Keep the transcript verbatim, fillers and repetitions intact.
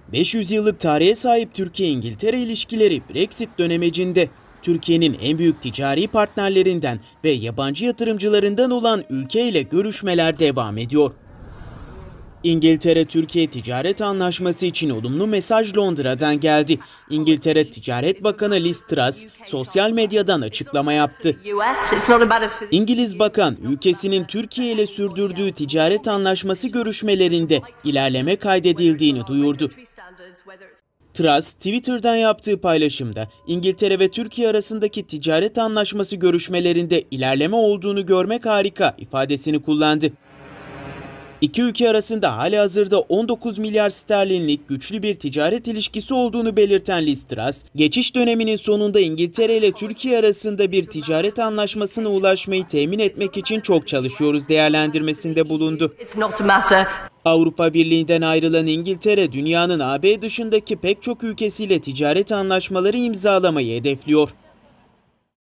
beş yüz yıllık tarihe sahip Türkiye-İngiltere ilişkileri Brexit dönemecinde Türkiye'nin en büyük ticari partnerlerinden ve yabancı yatırımcılarından olan ülkeyle görüşmeler devam ediyor. İngiltere-Türkiye ticaret anlaşması için olumlu mesaj Londra'dan geldi. İngiltere Ticaret Bakanı Liz Truss sosyal medyadan açıklama yaptı. İngiliz Bakan, ülkesinin Türkiye ile sürdürdüğü ticaret anlaşması görüşmelerinde ilerleme kaydedildiğini duyurdu. Truss, Twitter'dan yaptığı paylaşımda İngiltere ve Türkiye arasındaki ticaret anlaşması görüşmelerinde ilerleme olduğunu görmek harika ifadesini kullandı. İki ülke arasında halihazırda on dokuz milyar sterlinlik güçlü bir ticaret ilişkisi olduğunu belirten Liz Truss, geçiş döneminin sonunda İngiltere ile Türkiye arasında bir ticaret anlaşmasına ulaşmayı temin etmek için çok çalışıyoruz değerlendirmesinde bulundu. Avrupa Birliği'nden ayrılan İngiltere, dünyanın A B dışındaki pek çok ülkesiyle ticaret anlaşmaları imzalamayı hedefliyor.